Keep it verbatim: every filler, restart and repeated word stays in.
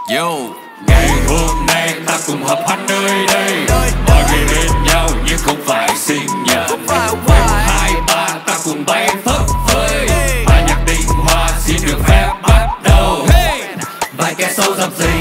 Yo, ngày hôm nay ta cùng hợp hát nơi đây, mọi người bên nhau nhưng không phải sinh nhật. Một hai ba ta cùng bay phấp phới, và nhạc định hoa xin được phép bắt đầu. Vài kẻ sâu dập dề